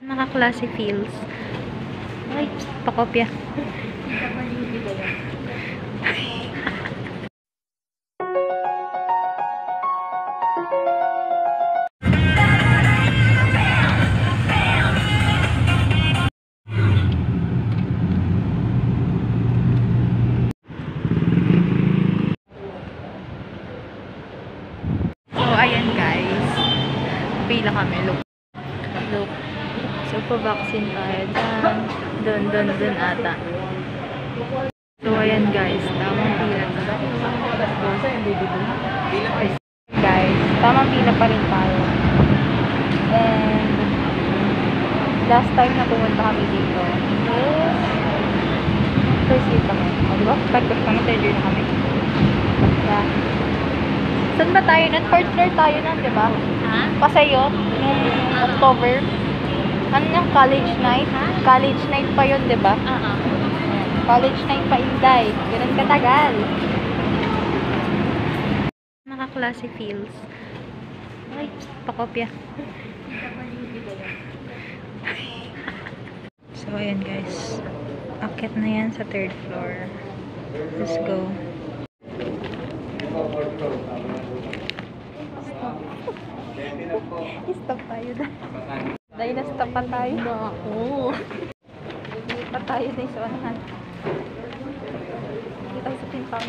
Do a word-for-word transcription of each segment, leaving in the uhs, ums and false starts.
Naka-classy feels. Ay, pakopya. So, ayan guys. Pila kami. Look. Look. So, pa-vaccine tayo dyan. Dun, dun, dun ata. So, ayan guys. Tamang pila na. Guys, tamang pila pa rin tayo. And, last time na pumunta kami dito is first year kami. O, diba? Pag-first kami, third year na kami. Yeah. Saan ba tayo nun? Fourth floor tayo nun, diba? Ha? Pasayo, nung October. Ano yung college night? Ha? College night pa yun, diba? Oo. Uh-huh. College night pa, Inday. Ganun katagal. Naka-classy feels. Ay, pakopya. So, ayan guys. Akit na yan sa third floor. Let's go. Stop tayo dahil. Dahil na-stop pa tayo. Oo. Hindi pa tayo dahil sa unahan. Kita sa pinpang.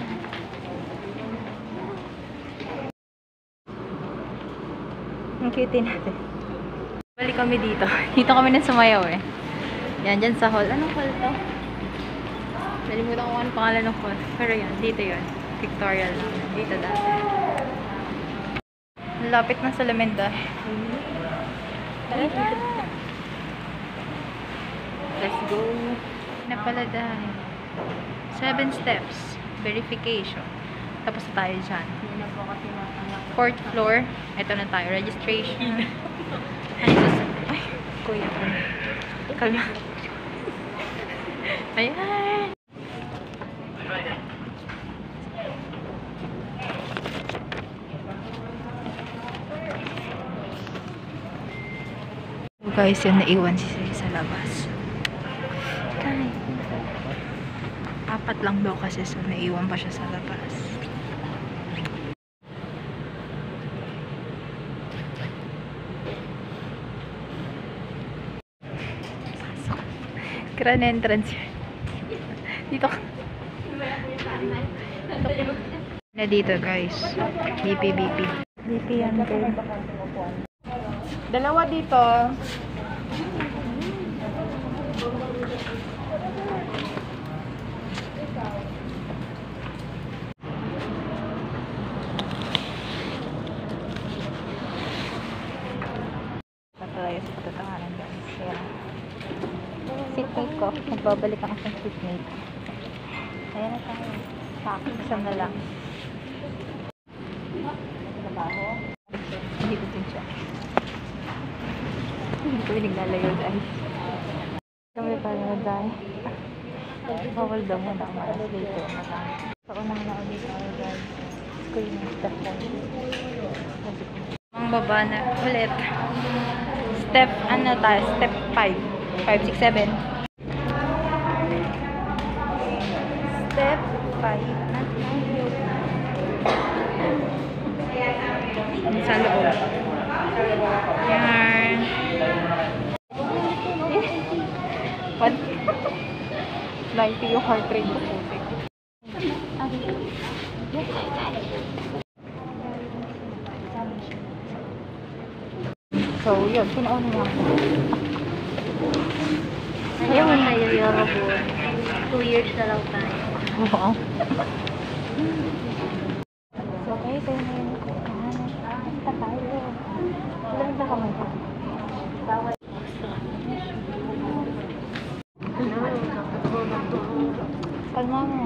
Ang cute natin. Balik kami dito. Dito kami na sumayaw eh. Yan, dyan sa hall. Anong hall to? Nalimutan ko anong pangalan ng hall. Pero yan, dito yun. Victorial lang. Dito dati. Lapit na sa Lamenda. Let's go. Na pala dahil. Seven steps. Verification. Tapos na tayo dyan. Fourth floor. Ito na tayo. Registration. Ay, ay, kuya. Kalma. Ayan. So guys, yun naiwan si Siri sa labas. Kaya. Apat lang daw kasi, so naiwan pa siya sa labas. Pasok. Grand entrance yun. Dito ka. Na dito guys. B P B P. B P yan girl. Dalawa dito. Patalayo sa patatanganan guys. Ayan. Seatmate ko. Nagbabalik ang aking seatmate. Ayan na tayo. Sakit. Isang na lang. Trabaho. Dito din siya. Hindi ko naglalaro dahil. Kami pala dahil. Bawal daw mo na umalas dito. Sa unang na ulit tayo guys. Screen step lang. Ang baba na ulit. Step, ano tayo? Step five. five, six, seven. Step five. Sa loob. Yan. What? ninety yung heart rate ko puti. So, yun. Pinauna mo ako. Ayaw mo tayo Eurobond. Two years na lang tayo. Oo. So, kayo kayo na yun. Basta tayo. Ilan ba kami? Bawal. Kalma mo.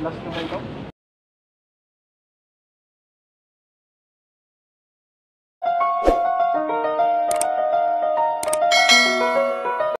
Last na ba ito?